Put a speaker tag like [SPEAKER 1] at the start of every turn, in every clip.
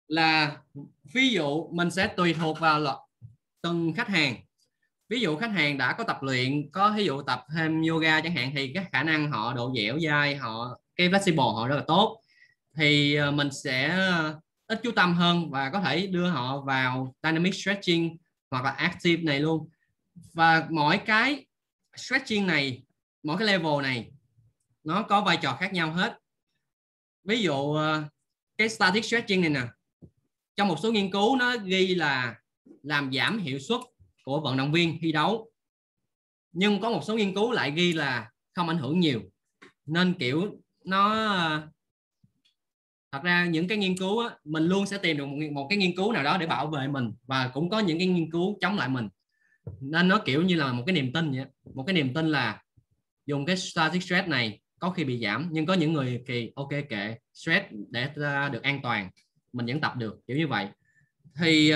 [SPEAKER 1] là ví dụ mình sẽ tùy thuộc vào từng khách hàng. Ví dụ khách hàng đã có tập luyện, có ví dụ tập thêm yoga chẳng hạn, thì cái khả năng họ độ dẻo dai, cái flexible họ rất là tốt, thì mình sẽ ít chú tâm hơn và có thể đưa họ vào dynamic stretching hoặc là active này luôn. Và mỗi cái stretching này, mỗi cái level này nó có vai trò khác nhau hết. Ví dụ cái static stretching này nè, trong một số nghiên cứu nó ghi là làm giảm hiệu suất của vận động viên thi đấu, nhưng có một số nghiên cứu lại ghi là không ảnh hưởng nhiều. Nên kiểu nó thật ra những cái nghiên cứu á, mình luôn sẽ tìm được một cái nghiên cứu nào đó để bảo vệ mình, và cũng có những cái nghiên cứu chống lại mình. Nên nó kiểu như là một cái niềm tin vậy. Một cái niềm tin là dùng cái static stretch này có khi bị giảm, nhưng có những người thì ok kệ, stretch để được an toàn, mình vẫn tập được, kiểu như vậy. Thì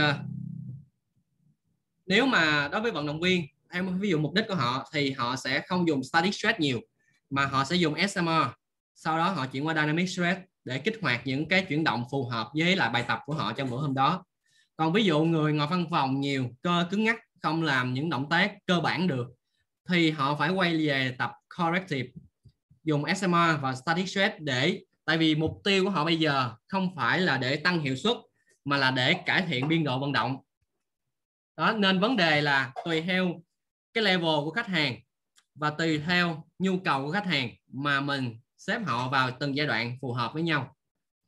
[SPEAKER 1] nếu mà đối với vận động viên, em ví dụ mục đích của họ thì họ sẽ không dùng static stretch nhiều, mà họ sẽ dùng SMR, sau đó họ chuyển qua dynamic stretch để kích hoạt những cái chuyển động phù hợp với lại bài tập của họ trong bữa hôm đó. Còn ví dụ người ngồi văn phòng nhiều, cơ cứng ngắc, không làm những động tác cơ bản được, thì họ phải quay về tập corrective, dùng SMR và static stretch, để tại vì mục tiêu của họ bây giờ không phải là để tăng hiệu suất, mà là để cải thiện biên độ vận động đó. Nên vấn đề là tùy theo cái level của khách hàng và tùy theo nhu cầu của khách hàng mà mình xếp họ vào từng giai đoạn phù hợp với nhau.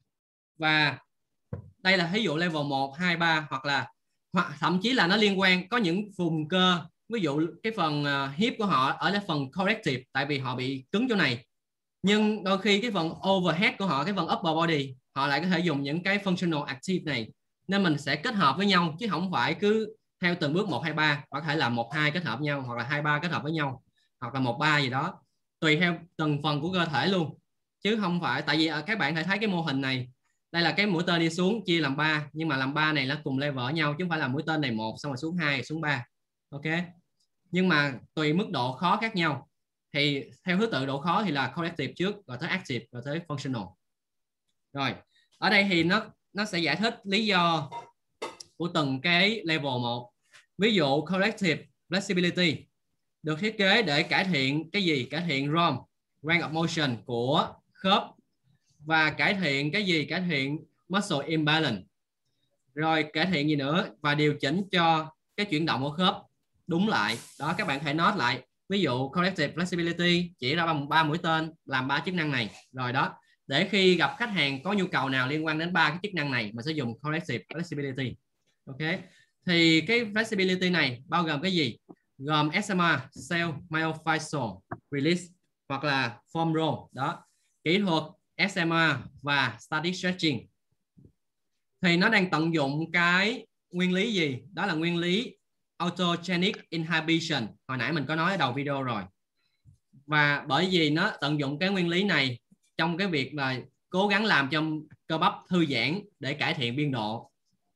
[SPEAKER 1] Và đây là ví dụ level 1, 2, 3, hoặc thậm chí là nó liên quan, có những vùng cơ, ví dụ cái phần hip của họ ở cái phần corrective, tại vì họ bị cứng chỗ này, nhưng đôi khi cái phần overhead của họ, cái phần upper body, họ lại có thể dùng những cái functional active này. Nên mình sẽ kết hợp với nhau, chứ không phải cứ theo từng bước 1, 2, 3, có thể là 1, 2 kết hợp với nhau, hoặc là 2, 3 kết hợp với nhau, hoặc là 1, 3 gì đó, tùy theo từng phần của cơ thể luôn. Chứ không phải, tại vì các bạn thể thấy cái mô hình này, đây là cái mũi tên đi xuống chia làm 3, nhưng mà làm 3 này nó cùng level với nhau, chứ không phải là mũi tên này 1 xong rồi xuống 2 xuống 3. Ok, nhưng mà tùy mức độ khó khác nhau, thì theo thứ tự độ khó thì là corrective trước, rồi tới active, rồi tới functional. Rồi ở đây thì nó sẽ giải thích lý do của từng cái level một. Ví dụ corrective flexibility được thiết kế để cải thiện cái gì? Cải thiện ROM, range of motion của khớp, và cải thiện cái gì? Cải thiện muscle imbalance, rồi cải thiện gì nữa? Và điều chỉnh cho cái chuyển động của khớp đúng lại đó. Các bạn hãy note lại, ví dụ corrective flexibility chỉ ra 3 mũi tên làm 3 chức năng này rồi đó, để khi gặp khách hàng có nhu cầu nào liên quan đến 3 cái chức năng này, mình sẽ dùng corrective flexibility. Ok, thì cái flexibility này bao gồm cái gì? Gồm SMR, cell myofascial release, hoặc là foam roll đó, kỹ thuật SMR và static stretching. Thì nó đang tận dụng cái nguyên lý gì? Đó là nguyên lý autogenic inhibition, hồi nãy mình có nói ở đầu video rồi. Và bởi vì nó tận dụng cái nguyên lý này trong cái việc là cố gắng làm cho cơ bắp thư giãn để cải thiện biên độ.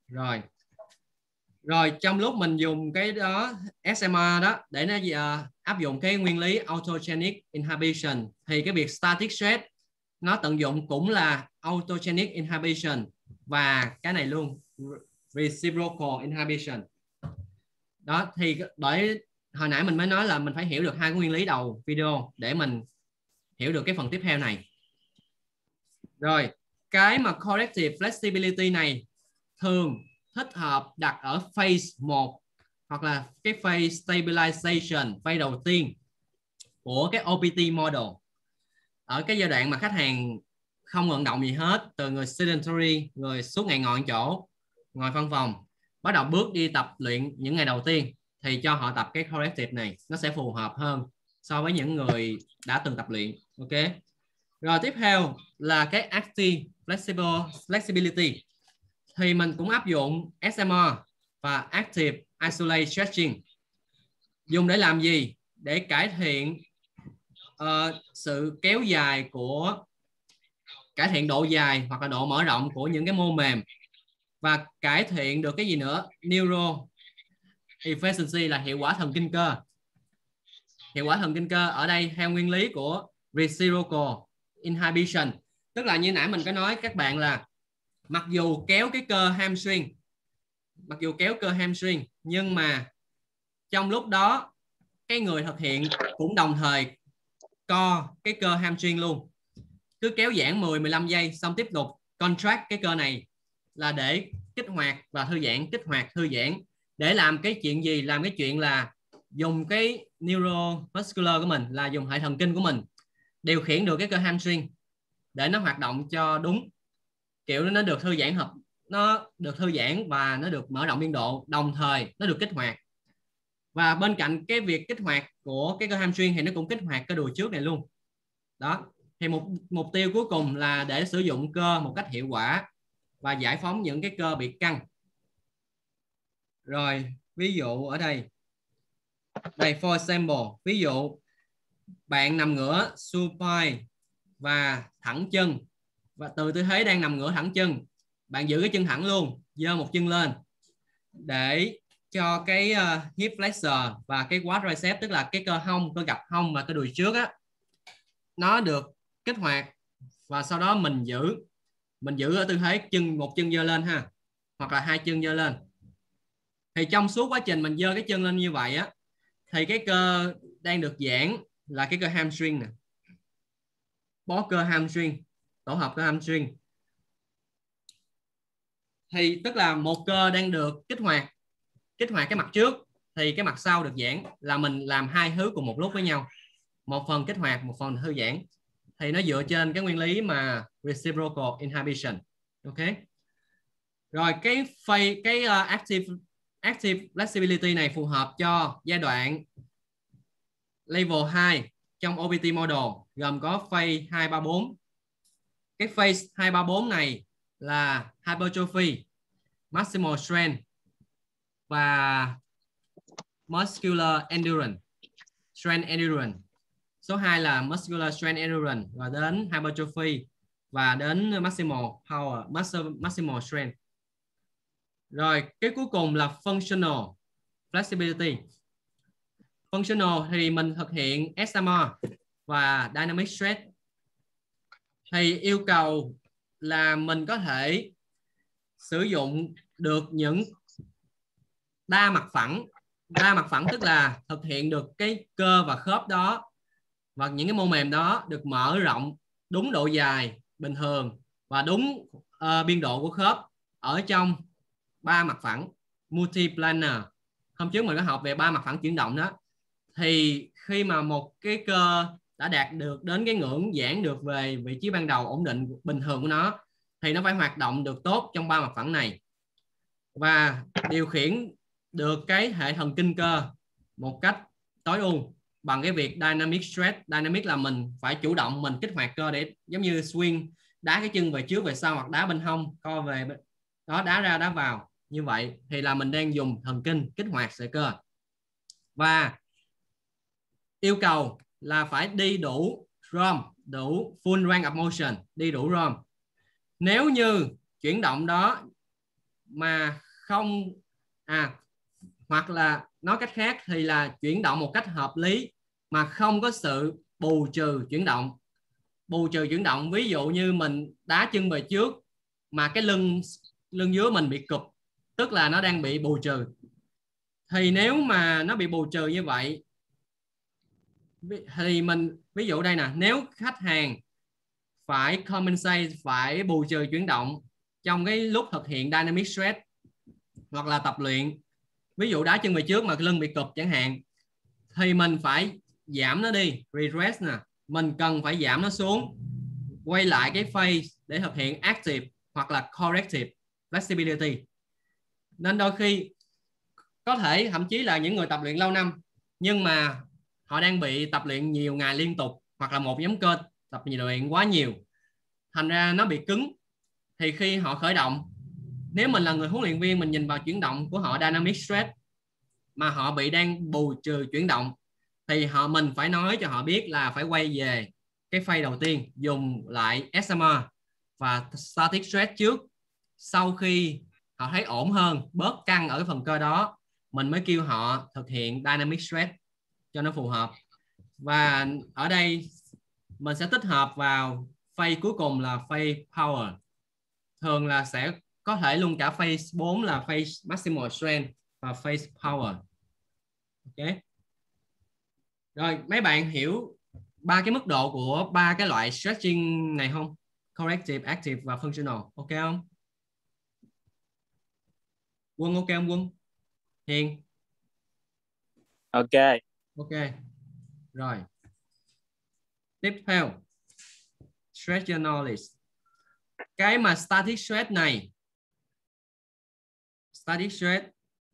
[SPEAKER 1] Rồi trong lúc mình dùng cái đó SMR đó để nó áp dụng cái nguyên lý autogenic inhibition, thì cái việc static stretch nó tận dụng cũng là autogenic inhibition và cái này luôn, reciprocal inhibition đó. Thì bởi hồi nãy mình mới nói là mình phải hiểu được hai cái nguyên lý đầu video để mình hiểu được cái phần tiếp theo này. Rồi cái mà corrective flexibility này thường thích hợp đặt ở phase 1, hoặc là cái phase stabilization, phase đầu tiên của cái OPT model. Ở cái giai đoạn mà khách hàng không vận động gì hết, từ người sedentary, người suốt ngày ngồi chỗ, ngồi văn phòng, bắt đầu bước đi tập luyện những ngày đầu tiên, thì cho họ tập cái corrective này, nó sẽ phù hợp hơn so với những người đã từng tập luyện. Ok, rồi tiếp theo là cái active flexibility, thì mình cũng áp dụng SMR và active isolate stretching. Dùng để làm gì? Để cải thiện sự kéo dài của, cải thiện độ dài hoặc là độ mở rộng của những cái mô mềm, và cải thiện được cái gì nữa? Neuro efficiency là hiệu quả thần kinh cơ. Hiệu quả thần kinh cơ ở đây theo nguyên lý của reciprocal inhibition, tức là như nãy mình có nói các bạn là mặc dù kéo cái cơ hamstring, nhưng mà trong lúc đó cái người thực hiện cũng đồng thời co cái cơ hamstring luôn, cứ kéo giãn 10-15 giây xong tiếp tục contract cái cơ này, là để kích hoạt và thư giãn, kích hoạt thư giãn, để làm cái chuyện gì? Làm cái chuyện là dùng cái neuromuscular của mình, là dùng hệ thần kinh của mình điều khiển được cái cơ hamstring để nó hoạt động cho đúng, kiểu nó được thư giãn nó được thư giãn và nó được mở rộng biên độ, đồng thời nó được kích hoạt. Và bên cạnh cái việc kích hoạt của cái cơ hamstring thì nó cũng kích hoạt cơ đùi trước này luôn. Đó, thì mục tiêu cuối cùng là để sử dụng cơ một cách hiệu quả và giải phóng những cái cơ bị căng. Rồi, ví dụ ở đây, for example, ví dụ bạn nằm ngửa supine và thẳng chân, và từ tư thế đang nằm ngửa thẳng chân, bạn giữ cái chân thẳng luôn, giơ một chân lên để cho cái hip flexor và cái quadricep, tức là cái cơ hông, cơ gập hông và cơ đùi trước á, nó được kích hoạt. Và sau đó mình giữ ở tư thế một chân giơ lên ha, hoặc là hai chân giơ lên. Thì trong suốt quá trình mình giơ cái chân lên như vậy á, thì cái cơ đang được giãn là cái cơ hamstring nè, bó cơ hamstring, tổ hợp cơ hamstring. Thì tức là một cơ đang được kích hoạt cái mặt trước, thì cái mặt sau được giãn, là mình làm hai thứ cùng một lúc với nhau, một phần kích hoạt, một phần thư giãn. Thì nó dựa trên cái nguyên lý mà reciprocal inhibition. Ok. Rồi cái active flexibility này phù hợp cho giai đoạn level 2 trong OPT model, gồm có phase 234. Cái phase 234 này là hypertrophy, maximal strength và muscular endurance, strength endurance. Số 2 là muscular strength endurance, và đến hypertrophy và đến maximal power, maximal strength. Rồi cái cuối cùng là functional flexibility. Functional thì mình thực hiện SMR và dynamic stretch. Thì yêu cầu là mình có thể sử dụng được những đa mặt phẳng. Đa mặt phẳng tức là thực hiện được cái cơ và khớp đó, và những cái mô mềm đó được mở rộng đúng độ dài bình thường và đúng biên độ của khớp ở trong ba mặt phẳng multiplanar. Hôm trước mình có học về ba mặt phẳng chuyển động đó. Thì khi mà một cái cơ đã đạt được đến cái ngưỡng giãn được về vị trí ban đầu ổn định bình thường của nó, thì nó phải hoạt động được tốt trong ba mặt phẳng này và điều khiển được cái hệ thần kinh cơ một cách tối ưu bằng cái việc dynamic stretch. Dynamic là mình phải chủ động mình kích hoạt cơ, để giống như swing, đá cái chân về trước về sau, hoặc đá bên hông co về đó, đá ra đá vào. Như vậy thì là mình đang dùng thần kinh kích hoạt sợi cơ. Và yêu cầu là phải đi đủ ROM, đủ full range of motion, đi đủ ROM. Nếu như chuyển động đó mà không hoặc là nói cách khác thì là chuyển động một cách hợp lý mà không có sự bù trừ chuyển động. Bù trừ chuyển động, ví dụ như mình đá chân về trước mà cái lưng dưới mình bị cụp, tức là nó đang bị bù trừ. Thì nếu mà nó bị bù trừ như vậy thì mình ví dụ đây nè, nếu khách hàng phải compensate, phải bù trừ chuyển động trong cái lúc thực hiện dynamic stretch hoặc là tập luyện, ví dụ đá chân về trước mà cái lưng bị cụp chẳng hạn, thì mình phải giảm nó đi, regress nè, mình cần phải giảm nó xuống, quay lại cái phase để thực hiện active hoặc là corrective flexibility. Nên đôi khi có thể thậm chí là những người tập luyện lâu năm nhưng mà họ đang bị tập luyện nhiều ngày liên tục, hoặc là một nhóm cơ tập luyện quá nhiều, thành ra nó bị cứng. Thì khi họ khởi động, nếu mình là người huấn luyện viên, mình nhìn vào chuyển động của họ dynamic stretch mà họ bị đang bù trừ chuyển động, thì mình phải nói cho họ biết là phải quay về cái phase đầu tiên, dùng lại SMR và static stretch trước. Sau khi họ thấy ổn hơn, bớt căng ở cái phần cơ đó, mình mới kêu họ thực hiện dynamic stretch cho nó phù hợp. Và ở đây mình sẽ tích hợp vào phase cuối cùng là phase power. thường là sẽ có thể luôn cả phase 4 là phase maximal strength và phase power. Ok. Rồi mấy bạn hiểu ba cái mức độ của ba cái loại stretching này không? Corrective, active và functional. Ok không? Quân ok không Quân? Hiền.
[SPEAKER 2] Ok.
[SPEAKER 1] Ok. Rồi. Tiếp theo. Stretch your knowledge. Cái mà static stretch này. Static stretch.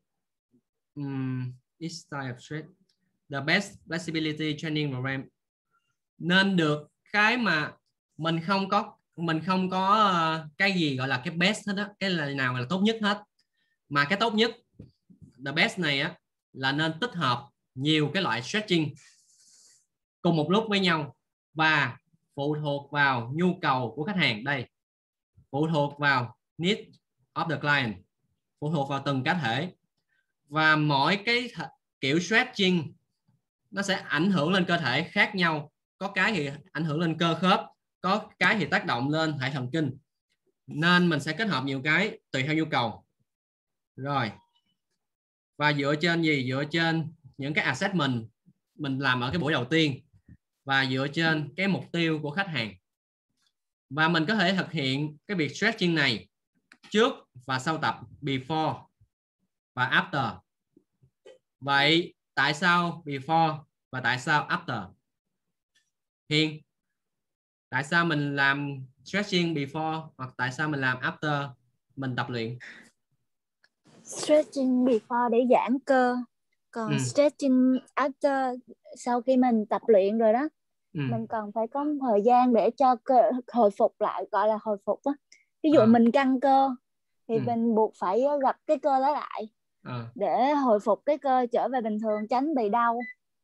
[SPEAKER 1] This type of stretch. The best flexibility training program. Nên được cái mà mình không có cái gì gọi là cái best hết á, cái là nào là tốt nhất hết, mà cái tốt nhất, the best này á, là nên tích hợp nhiều cái loại stretching cùng một lúc với nhau và phụ thuộc vào nhu cầu của khách hàng. Đây, phụ thuộc vào need of the client, phụ thuộc vào từng cá thể, và mỗi cái kiểu stretching nó sẽ ảnh hưởng lên cơ thể khác nhau. Có cái thì ảnh hưởng lên cơ khớp, có cái thì tác động lên hệ thần kinh, nên mình sẽ kết hợp nhiều cái tùy theo nhu cầu. Rồi, và dựa trên gì? Dựa trên những cái assessment mình làm ở cái buổi đầu tiên, và dựa trên cái mục tiêu của khách hàng. Và mình có thể thực hiện cái việc stretching này trước và sau tập, before và after. Vậy tại sao before và tại sao after? Hiền, tại sao mình làm stretching before hoặc tại sao mình làm after mình tập luyện?
[SPEAKER 3] Stretching before để giãn cơ, còn stretching after sau khi mình tập luyện rồi đó, mình cần phải có thời gian để cho cơ hồi phục lại, gọi là hồi phục á. Ví dụ mình căng cơ thì mình buộc phải gập cái cơ đó lại để hồi phục cái cơ trở về bình thường, tránh bị đau.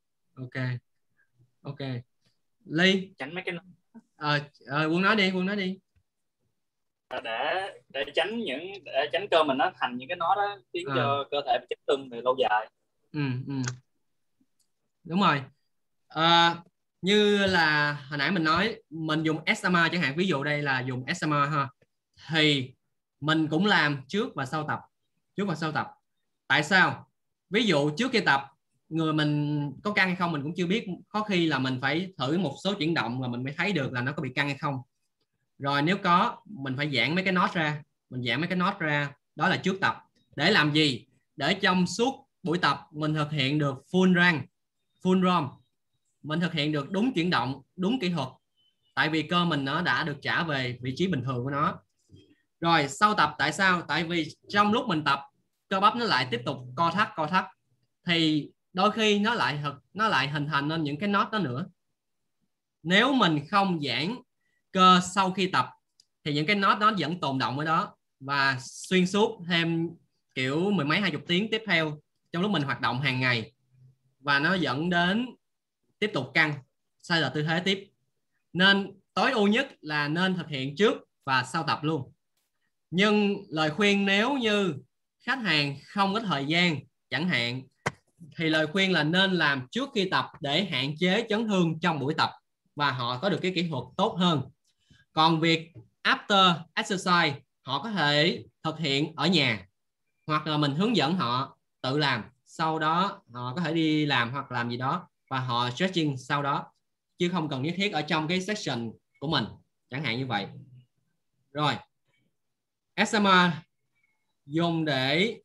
[SPEAKER 1] Ok. Ly,
[SPEAKER 2] tránh mấy cái
[SPEAKER 1] Quân nói đi.
[SPEAKER 2] để tránh cơ mình nó thành những cái nó đó, khiến cho cơ thể bị chấn thương về lâu dài.
[SPEAKER 1] Đúng rồi. Như là hồi nãy mình nói, mình dùng SMA chẳng hạn, ví dụ đây là dùng SMA ha, thì mình cũng làm trước và sau tập. Tại sao? Ví dụ trước khi tập, người mình có căng hay không mình cũng chưa biết, có khi là mình phải thử một số chuyển động mà mình mới thấy được là nó có bị căng hay không. Rồi nếu có, mình phải giãn mấy cái nốt ra, đó là trước tập. Để làm gì? Để trong suốt buổi tập mình thực hiện được full ROM, mình thực hiện được đúng chuyển động, đúng kỹ thuật, tại vì cơ mình nó đã được trả về vị trí bình thường của nó. Rồi sau tập, tại sao? Tại vì trong lúc mình tập, cơ bắp nó lại tiếp tục co thắt, thì đôi khi nó lại hình thành nên những cái nốt đó nữa. Nếu mình không giãn cơ sau khi tập thì những cái nốt đó vẫn tồn động ở đó và xuyên suốt thêm kiểu mười mấy 20 tiếng tiếp theo trong lúc mình hoạt động hàng ngày, và nó dẫn đến tiếp tục căng, sai lệch tư thế tiếp. Nên tối ưu nhất là nên thực hiện trước và sau tập luôn. Nhưng lời khuyên nếu như khách hàng không có thời gian chẳng hạn, thì lời khuyên là nên làm trước khi tập để hạn chế chấn thương trong buổi tập và họ có được cái kỹ thuật tốt hơn. Còn việc after exercise họ có thể thực hiện ở nhà, hoặc là mình hướng dẫn họ tự làm, sau đó họ có thể đi làm hoặc làm gì đó và họ stretching sau đó, chứ không cần nhất thiết ở trong cái section của mình, chẳng hạn như vậy. Rồi, SMA dùng để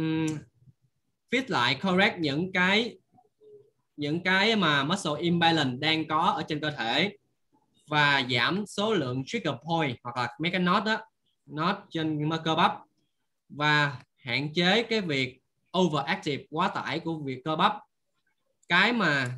[SPEAKER 1] fit lại, correct những cái mà muscle imbalance đang có ở trên cơ thể, và giảm số lượng trigger point hoặc là mấy cái nốt trên cơ bắp, và hạn chế cái việc overactive, quá tải của việc cơ bắp. Cái mà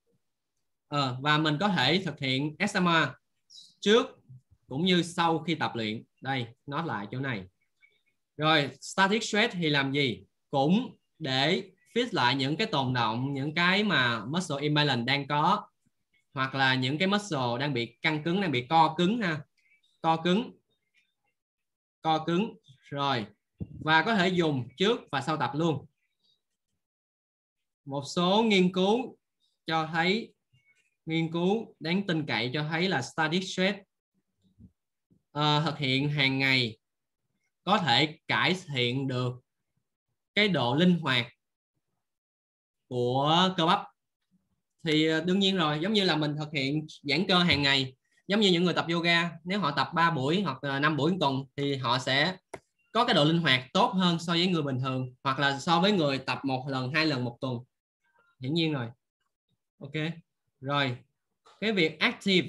[SPEAKER 1] và mình có thể thực hiện SMA trước cũng như sau khi tập luyện. Đây, nói lại chỗ này. Rồi static stretch thì làm gì? Cũng để fit lại những cái tồn động, những cái mà muscle imbalance đang có, hoặc là những cái muscle đang bị căng cứng, đang bị co cứng ha, co cứng. Rồi, và có thể dùng trước và sau tập luôn. Một số nghiên cứu đáng tin cậy cho thấy là static stretch thực hiện hàng ngày có thể cải thiện được cái độ linh hoạt của cơ bắp. Thì đương nhiên rồi, giống như là mình thực hiện giãn cơ hàng ngày, giống như những người tập yoga, nếu họ tập 3 buổi hoặc 5 buổi một tuần thì họ sẽ có cái độ linh hoạt tốt hơn so với người bình thường, hoặc là so với người tập 1 lần 2 lần một tuần. Hiển nhiên rồi. Ok. Rồi, cái việc active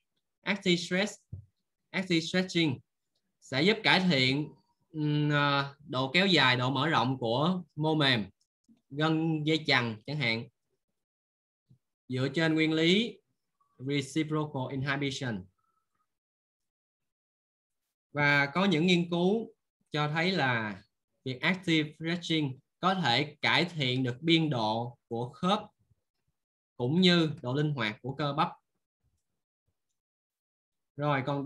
[SPEAKER 1] stretching sẽ giúp cải thiện độ kéo dài, độ mở rộng của mô mềm, gân dây chằng chẳng hạn, dựa trên nguyên lý reciprocal inhibition. Và có những nghiên cứu cho thấy là việc active stretching có thể cải thiện được biên độ của khớp cũng như độ linh hoạt của cơ bắp. Rồi còn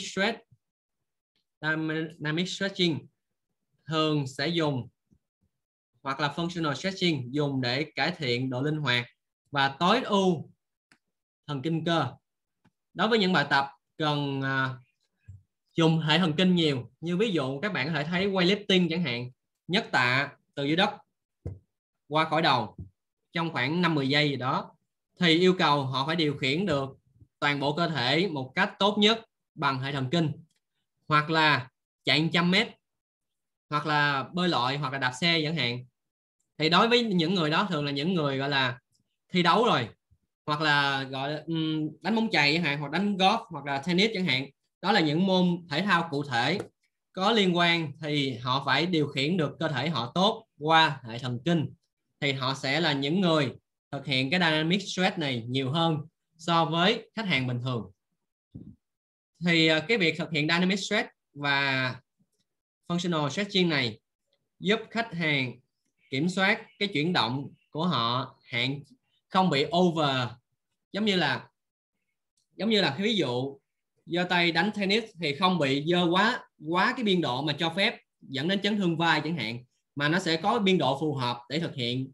[SPEAKER 1] dynamic stretching thường sẽ dùng, hoặc là functional stretching dùng để cải thiện độ linh hoạt và tối ưu thần kinh cơ. Đối với những bài tập cần dùng hệ thần kinh nhiều, như ví dụ các bạn có thể thấy weightlifting chẳng hạn, nhấc tạ từ dưới đất qua khỏi đầu trong khoảng 5-10 giây gì đó, thì yêu cầu họ phải điều khiển được toàn bộ cơ thể một cách tốt nhất bằng hệ thần kinh, hoặc là chạy 100 mét, hoặc là bơi lội, hoặc là đạp xe chẳng hạn. Thì đối với những người đó thường là những người gọi là thi đấu rồi, hoặc là gọi là đánh bóng chày chẳng hạn, hoặc đánh golf, hoặc là tennis chẳng hạn. Đó là những môn thể thao cụ thể có liên quan, thì họ phải điều khiển được cơ thể họ tốt qua hệ thần kinh, thì họ sẽ là những người thực hiện cái dynamic stretch này nhiều hơn so với khách hàng bình thường. Thì cái việc thực hiện dynamic stretch và functional stretching này giúp khách hàng kiểm soát cái chuyển động của họ, không bị over, giống như là ví dụ giơ tay đánh tennis thì không bị giơ quá cái biên độ mà cho phép dẫn đến chấn thương vai chẳng hạn, mà nó sẽ có biên độ phù hợp để thực hiện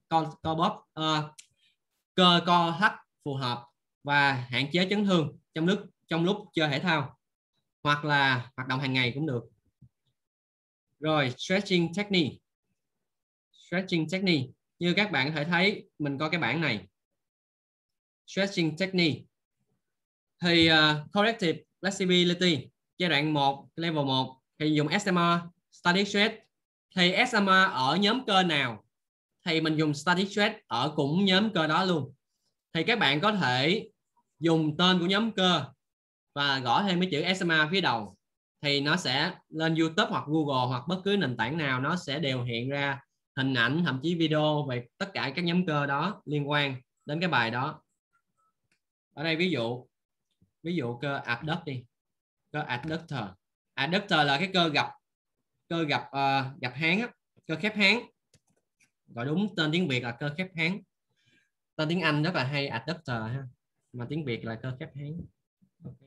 [SPEAKER 1] cơ co thắt phù hợp và hạn chế chấn thương trong lúc chơi thể thao hoặc là hoạt động hàng ngày cũng được. Rồi stretching technique như các bạn có thể thấy, mình có cái bảng này. Stretching technique thì corrective flexibility giai đoạn 1, level 1 thì dùng SMR, static stretch. Thì SMR ở nhóm cơ nào thì mình dùng static stretch ở cũng nhóm cơ đó luôn. Thì các bạn có thể dùng tên của nhóm cơ và gõ thêm cái chữ SMR phía đầu, thì nó sẽ lên YouTube hoặc Google hoặc bất cứ nền tảng nào, nó sẽ đều hiện ra hình ảnh, thậm chí video về tất cả các nhóm cơ đó liên quan đến cái bài đó. Ở đây ví dụ cơ adduct đi, cơ adductor. Adductor là cái cơ gặp háng á, cơ khép háng. Gọi đúng tên tiếng Việt là cơ khép háng. Tên tiếng Anh rất là hay, adductor ha, mà tiếng Việt là cơ khép háng. Okay.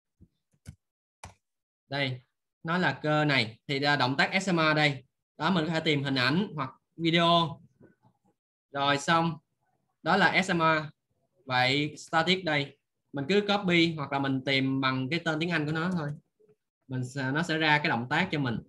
[SPEAKER 1] Đây, nó là cơ này thì động tác SMR đây. Đó, mình có thể tìm hình ảnh hoặc video. Rồi xong, đó là SMR. Vậy static đây, mình cứ copy hoặc là mình tìm bằng cái tên tiếng Anh của nó thôi. Nó sẽ ra cái động tác cho mình.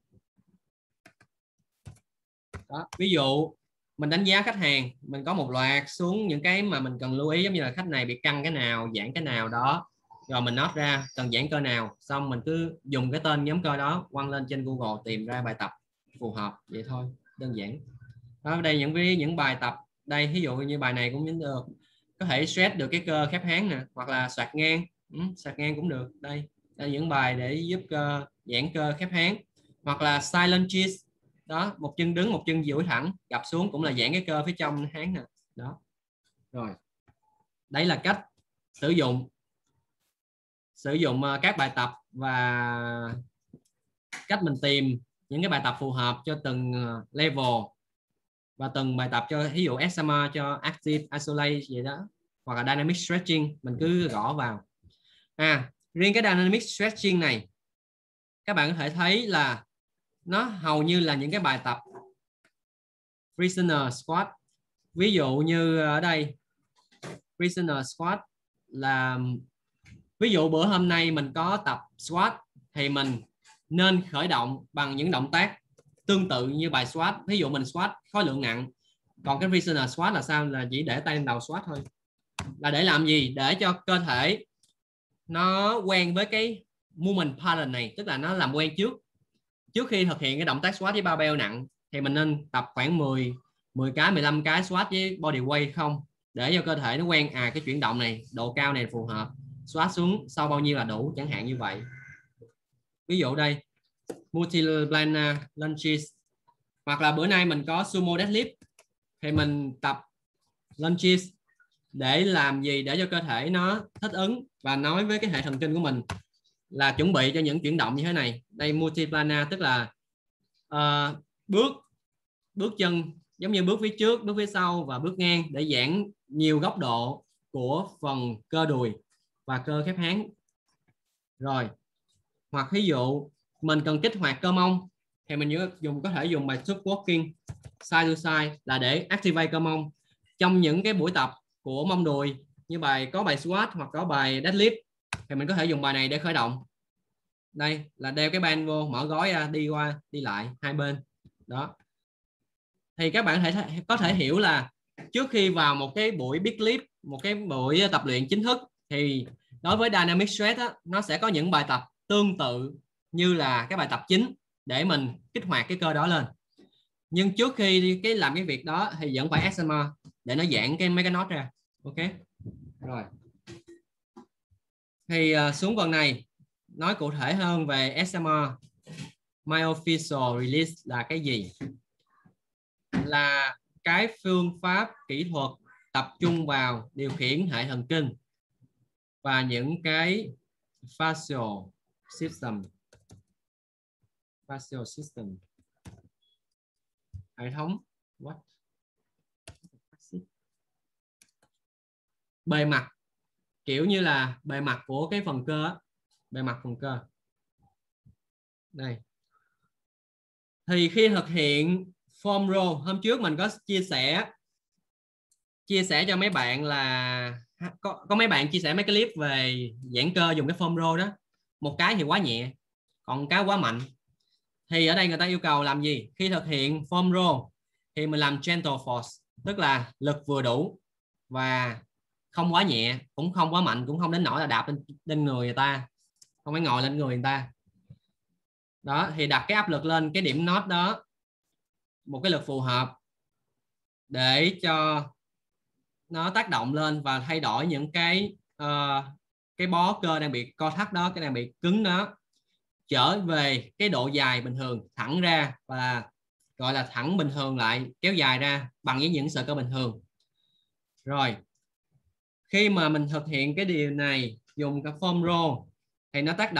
[SPEAKER 1] Đó, ví dụ mình đánh giá khách hàng, mình có một loạt xuống những cái mà mình cần lưu ý, giống như là khách này bị căng cái nào, giãn cái nào đó, rồi mình note ra cần giãn cơ nào, xong mình cứ dùng cái tên nhóm cơ đó quăng lên trên Google tìm ra bài tập phù hợp, vậy thôi, đơn giản. Đó, đây những bài tập đây, ví dụ như bài này cũng được, có thể stretch được cái cơ khép háng nè, hoặc là xoạc ngang, xoạc ngang cũng được. Đây là những bài để giúp giãn cơ khép háng, hoặc là side lunges. Đó, một chân đứng, một chân duỗi thẳng, gập xuống cũng là giãn cái cơ phía trong háng nè. Đó. Rồi. Đấy là cách sử dụng các bài tập và cách mình tìm những cái bài tập phù hợp cho từng level và từng bài tập, cho ví dụ SMR cho active isolate vậy đó, hoặc là dynamic stretching mình cứ gõ vào. Riêng cái dynamic stretching này các bạn có thể thấy là nó hầu như là những cái bài tập prisoner squat. Ví dụ như ở đây prisoner squat là ví dụ bữa hôm nay mình có tập squat thì mình nên khởi động bằng những động tác tương tự như bài squat. Ví dụ mình squat khối lượng nặng, còn cái prisoner squat là sao? Là chỉ để tay lên đầu squat thôi. Là để làm gì? Để cho cơ thể nó quen với cái movement pattern này, tức là nó làm quen trước khi thực hiện cái động tác squat với barbell nặng thì mình nên tập khoảng 10 cái 15 cái squat với body weight không, để cho cơ thể nó quen cái chuyển động này, độ cao này phù hợp, squat xuống sau bao nhiêu là đủ, chẳng hạn như vậy. Ví dụ đây multiplanar lunges, hoặc là bữa nay mình có sumo deadlift thì mình tập lunges để làm gì? Để cho cơ thể nó thích ứng và nói với cái hệ thần kinh của mình là chuẩn bị cho những chuyển động như thế này. Đây multiplanar tức là bước chân giống như bước phía trước, bước phía sau và bước ngang, để giãn nhiều góc độ của phần cơ đùi và cơ khớp háng. Rồi, hoặc ví dụ mình cần kích hoạt cơ mông thì mình có thể dùng bài squat walking side to side là để activate cơ mông. Trong những cái buổi tập của mông đùi như có bài squat hoặc có bài deadlift thì mình có thể dùng bài này để khởi động. Đây là đeo cái band vô, mở gói ra, đi qua đi lại hai bên đó. Thì các bạn có thể hiểu là trước khi vào một cái buổi big lift, một cái buổi tập luyện chính thức, thì đối với dynamic stretch nó sẽ có những bài tập tương tự như là cái bài tập chính để mình kích hoạt cái cơ đó lên. Nhưng trước khi làm cái việc đó thì vẫn phải SMR để nó giãn mấy cái nốt ra. Ok. Rồi. Thì xuống phần này nói cụ thể hơn về SMR. Myofascial release là cái gì? Là cái phương pháp kỹ thuật tập trung vào điều khiển hệ thần kinh và những cái fascial system, hệ thống bề mặt, kiểu như là bề mặt của cái phần cơ, bề mặt phần cơ đây. Thì khi thực hiện foam roll, hôm trước mình có chia sẻ cho mấy bạn là có mấy bạn chia sẻ mấy cái clip về giãn cơ dùng cái foam roll đó. Một cái thì quá nhẹ, còn cái quá mạnh. Thì ở đây người ta yêu cầu làm gì? Khi thực hiện foam roll thì mình làm gentle force, tức là lực vừa đủ và không quá nhẹ, cũng không quá mạnh, cũng không đến nỗi là đạp lên người người ta, không phải ngồi lên người người ta. Đó, thì đặt cái áp lực lên cái điểm nốt đó, một cái lực phù hợp để cho nó tác động lên và thay đổi những cái bó cơ đang bị co thắt đó, cái đang bị cứng đó, trở về cái độ dài bình thường, thẳng ra, và gọi là thẳng bình thường lại, kéo dài ra bằng với những sợi cơ bình thường. Rồi, khi mà mình thực hiện cái điều này dùng cái foam roll thì nó tác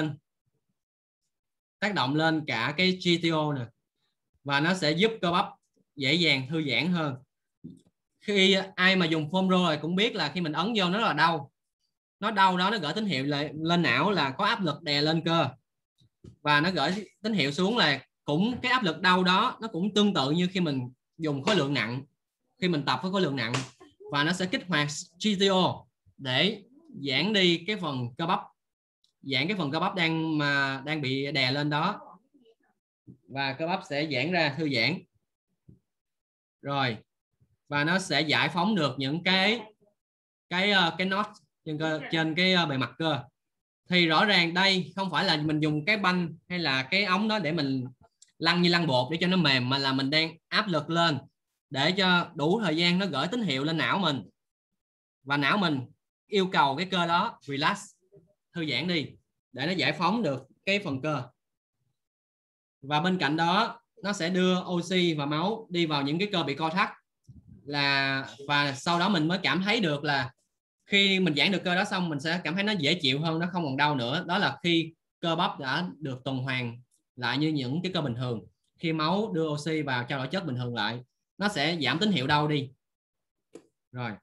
[SPEAKER 1] động lên cả cái GTO nè, và nó sẽ giúp cơ bắp dễ dàng thư giãn hơn. Khi ai mà dùng foam roll rồi cũng biết là khi mình ấn vô nó rất là đau. Nó đau đó, nó gửi tín hiệu lên não là có áp lực đè lên cơ, và nó gửi tín hiệu xuống là cũng cái áp lực đau đó nó cũng tương tự như khi mình dùng khối lượng nặng, khi mình tập với khối lượng nặng, và nó sẽ kích hoạt GTO để giãn đi cái phần cơ bắp, giãn cái phần cơ bắp đang bị đè lên đó, và cơ bắp sẽ giãn ra, thư giãn. Rồi, và nó sẽ giải phóng được những cái nốt trên cái bề mặt cơ. Thì rõ ràng đây không phải là mình dùng cái banh hay là cái ống đó để mình lăn như lăn bột để cho nó mềm, mà là mình đang áp lực lên để cho đủ thời gian nó gửi tín hiệu lên não mình, và não mình yêu cầu cái cơ đó relax, thư giãn đi, để nó giải phóng được cái phần cơ. Và bên cạnh đó nó sẽ đưa oxy và máu đi vào những cái cơ bị co thắt, và sau đó mình mới cảm thấy được là khi mình giãn được cơ đó xong, mình sẽ cảm thấy nó dễ chịu hơn, nó không còn đau nữa. Đó là khi cơ bắp đã được tuần hoàn lại như những cái cơ bình thường. Khi máu đưa oxy vào trao đổi chất bình thường lại, nó sẽ giảm tín hiệu đau đi. Rồi,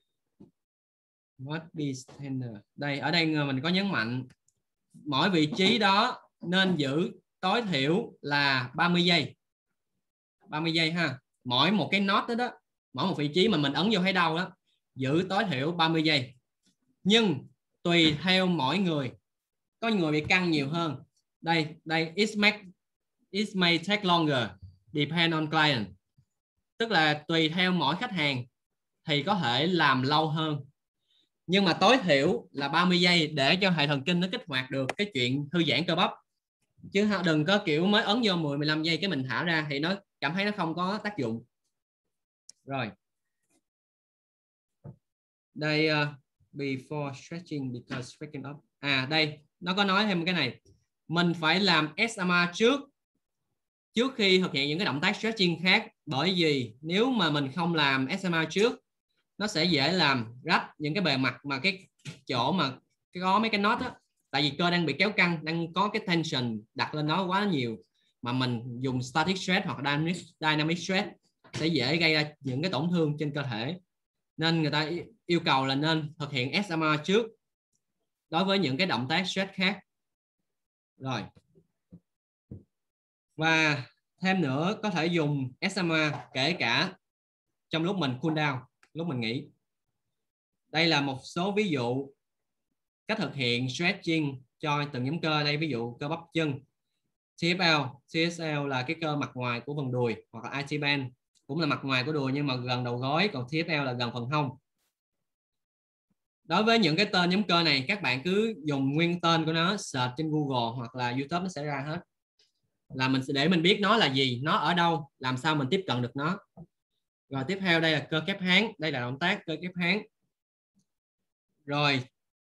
[SPEAKER 1] đây, ở đây mình có nhấn mạnh mỗi vị trí đó nên giữ tối thiểu là 30 giây. 30 giây ha. Mỗi một cái nốt đó, mỗi một vị trí mà mình ấn vô thấy đau đó, giữ tối thiểu 30 giây. Nhưng tùy theo mỗi người, có người bị căng nhiều hơn, đây it may take longer depend on client, tức là tùy theo mỗi khách hàng thì có thể làm lâu hơn, nhưng mà tối thiểu là 30 giây để cho hệ thần kinh nó kích hoạt được cái chuyện thư giãn cơ bắp, chứ đừng có kiểu mới ấn vô 10-15 giây cái mình thả ra thì nó cảm thấy nó không có tác dụng. Rồi đây before stretching because waking up, đây nó có nói thêm cái này, mình phải làm SMR trước khi thực hiện những cái động tác stretching khác, bởi vì nếu mà mình không làm SMR trước nó sẽ dễ làm rách những cái bề mặt mà cái chỗ mà có mấy cái nốt á, tại vì cơ đang bị kéo căng, đang có cái tension đặt lên nó quá nhiều, mà mình dùng static stretch hoặc dynamic stretch sẽ dễ gây ra những cái tổn thương trên cơ thể, nên người ta yêu cầu là nên thực hiện SMR trước đối với những cái động tác stretch khác. Rồi, và thêm nữa có thể dùng SMR kể cả trong lúc mình cool down, lúc mình nghỉ. Đây là một số ví dụ cách thực hiện stretching cho từng nhóm cơ. Đây ví dụ cơ bắp chân, TFL, TSL là cái cơ mặt ngoài của phần đùi, hoặc là IT band cũng là mặt ngoài của đùi nhưng mà gần đầu gối, còn TFL là gần phần hông. Đối với những cái tên nhóm cơ này các bạn cứ dùng nguyên tên của nó, search trên Google hoặc là YouTube nó sẽ ra hết, là mình để mình biết nó là gì, nó ở đâu, làm sao mình tiếp cận được nó. Rồi tiếp theo đây là cơ kép háng, đây là động tác cơ kép háng. Rồi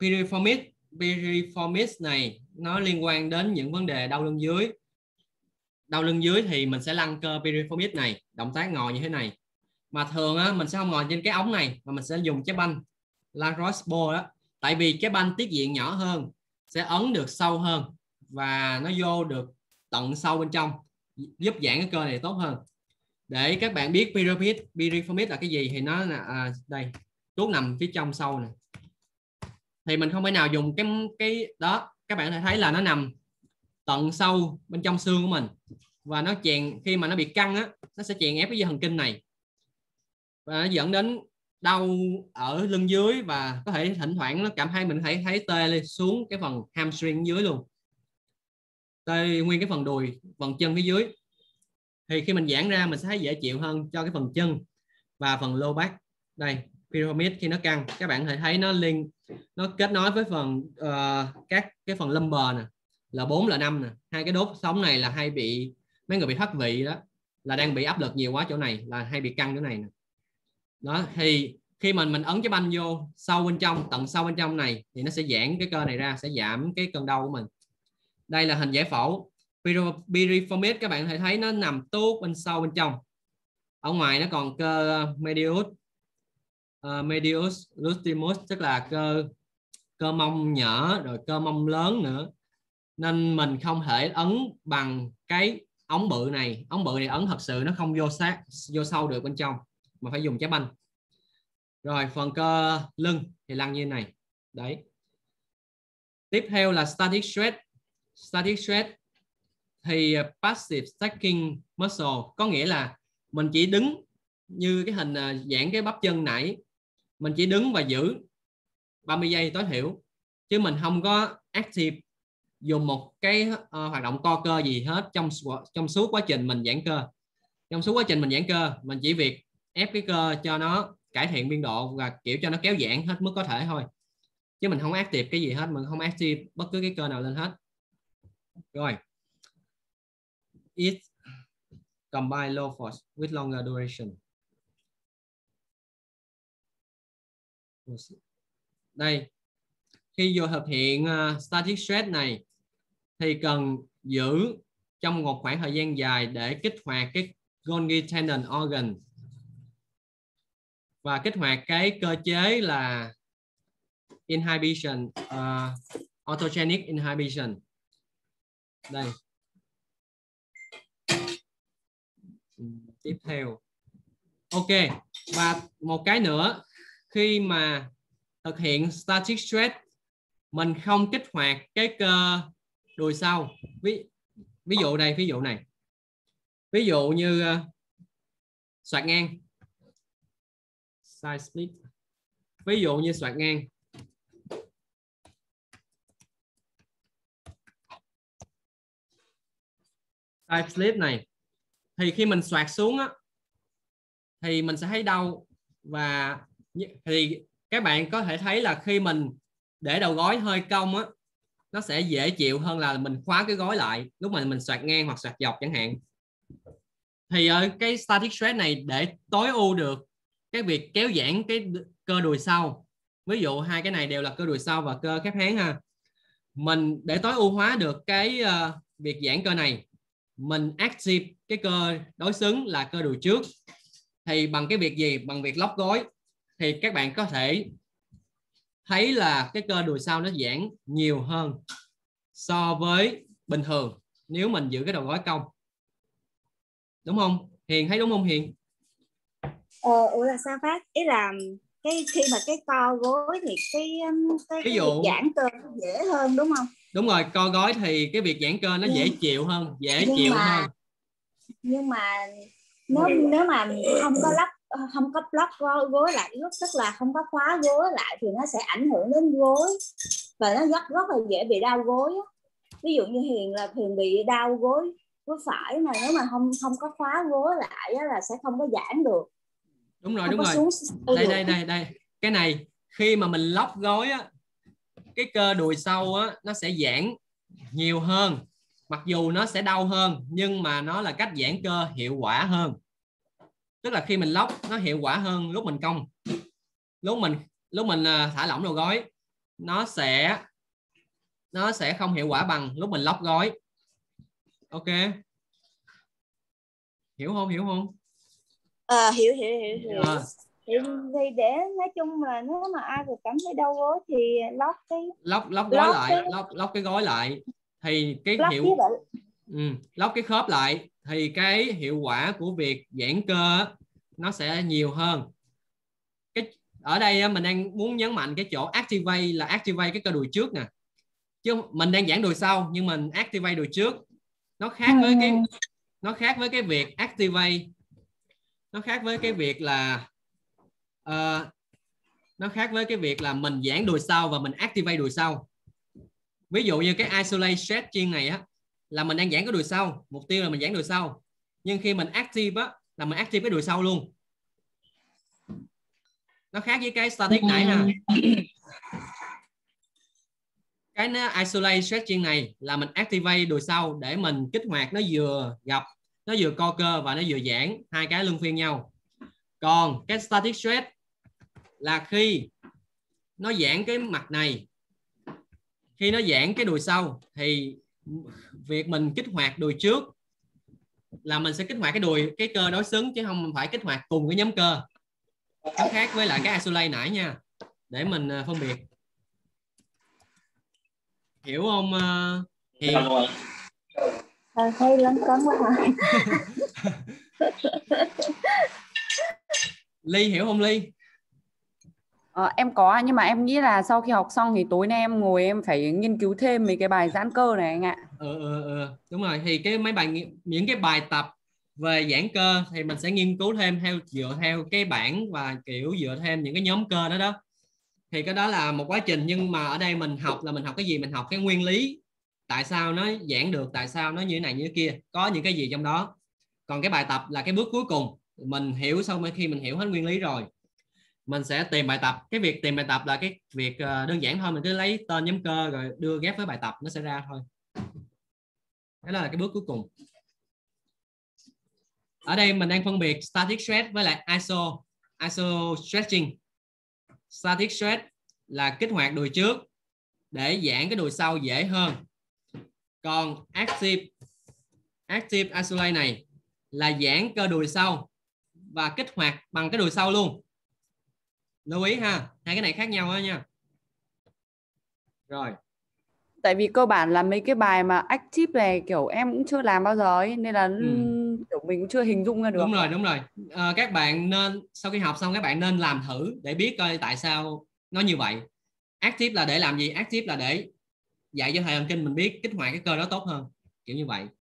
[SPEAKER 1] piriformis này nó liên quan đến những vấn đề đau lưng dưới. Đau lưng dưới thì mình sẽ lăn cơ piriformis này, động tác ngồi như thế này. Mà thường á, mình sẽ không ngồi trên cái ống này mà mình sẽ dùng trái banh Lacrosse ball đó. Tại vì cái banh tiết diện nhỏ hơn, sẽ ấn được sâu hơn và nó vô được tận sâu bên trong, giúp giãn cái cơ này tốt hơn. Để các bạn biết piriformis là cái gì thì nó là đây, tuốt nằm phía trong sâu này. Thì mình không thể nào dùng cái đó, các bạn có thể thấy là nó nằm tận sâu bên trong xương của mình, và nó chèn, khi mà nó bị căng á, nó sẽ chèn ép cái dây thần kinh này và nó dẫn đến đau ở lưng dưới, và có thể thỉnh thoảng nó cảm thấy mình thấy tê lên xuống cái phần hamstring dưới luôn, tê nguyên cái phần đùi, phần chân phía dưới. Thì khi mình giãn ra mình sẽ thấy dễ chịu hơn cho cái phần chân và phần low back. Đây pyramid khi nó căng, các bạn có thể thấy nó kết nối với phần các cái phần lumbar nè, là 4 là 5 nè, hai cái đốt sống này là hay bị mấy người bị thoát vị đó, là đang bị áp lực nhiều quá chỗ này, là hay bị căng chỗ này nè. Đó thì khi mình ấn cái banh vô sâu bên trong, tận sâu bên trong này thì nó sẽ giãn cái cơ này ra, sẽ giảm cái cơn đau của mình. Đây là hình giải phẫu piriformis, các bạn có thể thấy nó nằm tuốt bên sâu bên trong. Ở ngoài nó còn cơ medius lutimus, tức là cơ mông nhỏ, rồi cơ mông lớn nữa, nên mình không thể ấn bằng cái ống bự này. Ống bự này ấn thật sự nó không vô sâu được bên trong, mà phải dùng trái banh. Rồi phần cơ lưng thì lăn như thế này. Đấy. Tiếp theo là static stretch. Static stretch thì passive stacking muscle, có nghĩa là mình chỉ đứng như cái hình giãn cái bắp chân nãy, mình chỉ đứng và giữ 30 giây tối thiểu, chứ mình không có active dùng một cái hoạt động co cơ gì hết trong suốt quá trình mình giãn cơ. Trong suốt quá trình mình giãn cơ, mình chỉ việc ép cái cơ cho nó cải thiện biên độ và kiểu cho nó kéo giãn hết mức có thể thôi, chứ mình không active cái gì hết, mình không active bất cứ cái cơ nào lên hết. Rồi it combine low force with longer duration. Đây, khi vô thực hiện static stretch này thì cần giữ trong một khoảng thời gian dài để kích hoạt cái Golgi tendon organ và kích hoạt cái cơ chế là inhibition, autogenic inhibition. Đây. Tiếp theo. Ok, và một cái nữa, khi mà thực hiện static stretch mình không kích hoạt cái cơ đùi sau. Ví dụ đây, ví dụ này. Ví dụ như xoạc ngang. Side split. Ví dụ như xoạc ngang. Side slip này thì khi mình xoạc xuống á, thì mình sẽ thấy đau. Và thì các bạn có thể thấy là khi mình để đầu gối hơi cong á, nó sẽ dễ chịu hơn là mình khóa cái gối lại lúc mà mình xoạc ngang hoặc xoạc dọc chẳng hạn. Thì ở cái static stretch này để tối ưu được cái việc kéo giãn cái cơ đùi sau, ví dụ hai cái này đều là cơ đùi sau và cơ khép háng ha, mình để tối ưu hóa được cái việc giãn cơ này, mình active cái cơ đối xứng là cơ đùi trước. Thì bằng cái việc gì? Bằng việc lóc gối. Thì các bạn có thể thấy là cái cơ đùi sau nó giãn nhiều hơn so với bình thường nếu mình giữ cái đầu gối cong. Đúng không? Hiền thấy đúng không Hiền?
[SPEAKER 3] Ủa là sao Phát? Ý là cái khi mà cái co gối thì cái
[SPEAKER 1] Ví dụ
[SPEAKER 3] việc giãn cơ nó dễ hơn đúng không?
[SPEAKER 1] Đúng rồi, co gối thì cái việc giãn cơ nó dễ chịu hơn, hơn.
[SPEAKER 3] Nhưng mà nếu mà không có block gối lại lúc, tức là không có khóa gối lại thì nó sẽ ảnh hưởng đến gối và nó rất là dễ bị đau gối á. Ví dụ như Hiền bị đau gối phải mà nếu mà không có khóa gối lại á, là sẽ không có giãn được.
[SPEAKER 1] Đúng rồi. Đây. Cái này khi mà mình lóc gối á, cái cơ đùi sau á nó sẽ giãn nhiều hơn. Mặc dù nó sẽ đau hơn nhưng mà nó là cách giãn cơ hiệu quả hơn. Tức là khi mình lóc nó hiệu quả hơn lúc mình cong. Lúc mình thả lỏng đầu gối nó sẽ không hiệu quả bằng lúc mình lóc gối. Ok. Hiểu không?
[SPEAKER 3] Hiểu. Thì để nói chung là nếu mà ai vừa cảm thấy đau gối thì
[SPEAKER 1] lóc cái gối lại thì cái lóc cái khớp lại thì cái hiệu quả của việc giãn cơ nó sẽ nhiều hơn. Ở đây mình đang muốn nhấn mạnh cái chỗ activate cái cơ đùi trước nè, chứ mình đang giãn đùi sau nhưng mình activate đùi trước. Nó khác với cái việc activate, nó khác với cái việc là mình giãn đùi sau và mình activate đùi sau. Ví dụ như cái isolate stretching này á là mình đang giãn cái đùi sau, mục tiêu là mình giãn đùi sau, nhưng khi mình active á là mình active cái đùi sau luôn. Nó khác với cái static nãy ha. Cái isolate stretching này là mình activate đùi sau để mình kích hoạt nó vừa co cơ và nó vừa giãn, hai cái luân phiên nhau. Còn cái static stretch là khi nó giãn cái mặt này, khi nó giãn cái đùi sau thì việc mình kích hoạt đùi trước là mình sẽ kích hoạt cái cơ đối xứng chứ không phải kích hoạt cùng cái nhóm cơ. Nó khác với lại cái isolate nãy nha, để mình phân biệt. Hiểu không Hiền?
[SPEAKER 3] Thấy lấn cấn quá hả?
[SPEAKER 1] Ly hiểu không Ly?
[SPEAKER 4] Em có, nhưng mà em nghĩ là sau khi học xong thì tối nay em ngồi em phải nghiên cứu thêm mấy cái bài giãn cơ này anh ạ.
[SPEAKER 1] Đúng rồi, thì những cái bài tập về giãn cơ thì mình sẽ nghiên cứu thêm dựa theo cái bảng và kiểu dựa thêm những cái nhóm cơ đó. Thì cái đó là một quá trình, nhưng mà ở đây mình học cái gì? Mình học cái nguyên lý, tại sao nó giãn được, tại sao nó như thế này như thế kia, có những cái gì trong đó. Còn cái bài tập là cái bước cuối cùng, mình hiểu sau khi mình hiểu hết nguyên lý rồi mình sẽ tìm bài tập. Cái việc tìm bài tập là cái việc đơn giản thôi, mình cứ lấy tên nhóm cơ rồi đưa ghép với bài tập nó sẽ ra thôi. Đó là cái bước cuối cùng. Ở đây mình đang phân biệt static stretch với lại iso stretching. Static stretch là kích hoạt đùi trước để giãn cái đùi sau dễ hơn. Còn active isolate này là giãn cơ đùi sau và kích hoạt bằng cái đùi sau luôn. Lưu ý ha, hai cái này khác nhau đó nha. Rồi.
[SPEAKER 4] Tại vì cơ bản là mấy cái bài mà active này kiểu em cũng chưa làm bao giờ ấy, nên là kiểu mình cũng chưa hình dung ra được.
[SPEAKER 1] Đúng rồi. Các bạn nên sau khi học xong các bạn nên làm thử để biết coi tại sao nó như vậy. Active là để làm gì? Active là để dạy cho hệ thần kinh mình biết kích hoạt cái cơ đó tốt hơn, kiểu như vậy.